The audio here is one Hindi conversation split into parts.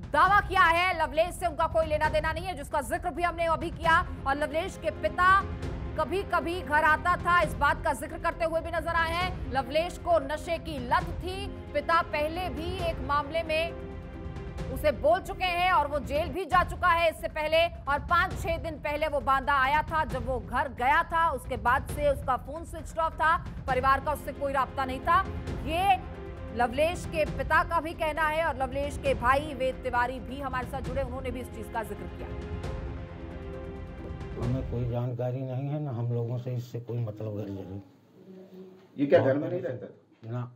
दावा किया है लवलेश से उनका कोई लेना देना नहीं है, जिसका जिक्र भी हमने अभी किया। और लवलेश के पिता कभी कभी घर आता था, इस बात का जिक्र करते हुए भी नजर आए हैं। लवलेश को नशे की लत थी। पिता पहले भी एक मामले में उसे बोल चुके हैं और वो जेल भी जा चुका है इससे पहले। और 5-6 दिन पहले वो बांदा आया था, जब वो घर गया था उसके बाद से उसका फोन स्विच ऑफ था, परिवार का उससे कोई राब्ता नहीं था। ये लवलेश के पिता का भी कहना है और लवलेश के भाई वेद तिवारी भी हमारे साथ जुड़े, उन्होंने भी इस चीज का जिक्र किया। हमें कोई जानकारी नहीं है, ना हम लोगों से इससे कोई मतलब है। ये क्या घर में नहीं रहता था? ना।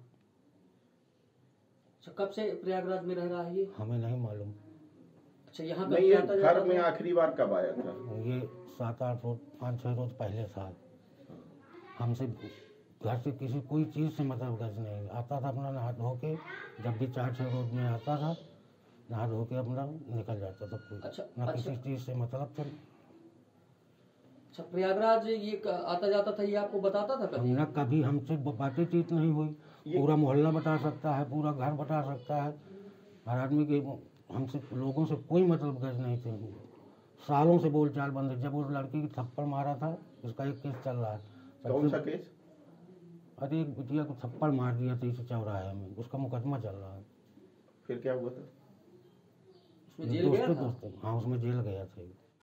कब से प्रयागराज में रह रहा है ये? हमें नहीं मालूम। अच्छा, यहाँ नहीं, ये घर में आखिरी बार कब आया था? ये 7-8 रोज 5-6 रोज पहले था। हमसे घर से किसी कोई चीज़ से मतलब गज नहीं। आता था अपना नहा धो के, जब भी 4-6 रोज में आता था नहा धो के अपना निकल जाता था। कोई ना किसी चीज़ से मतलब था। अच्छा, प्रयागराज ये आता जाता था, ये आपको बताता था कभी? ना कभी हमसे बातचीत नहीं हुई। पूरा मोहल्ला बता सकता है, पूरा घर बता सकता है, हर आदमी के। हमसे लोगों से कोई मतलब गज नहीं थे। सालों से बोलचाल बंद है। जब उस लड़की की थप्पड़ मारा था, उसका एक केस चल रहा है। कौन सा केस? अरे एक बिटिया को थप्पड़ मार दिया था इस चौराहे में, उसका मुकदमा चल रहा है। फिर क्या हुआ था? उसमें जेल गया था? हाँ, उसमें जेल गया था।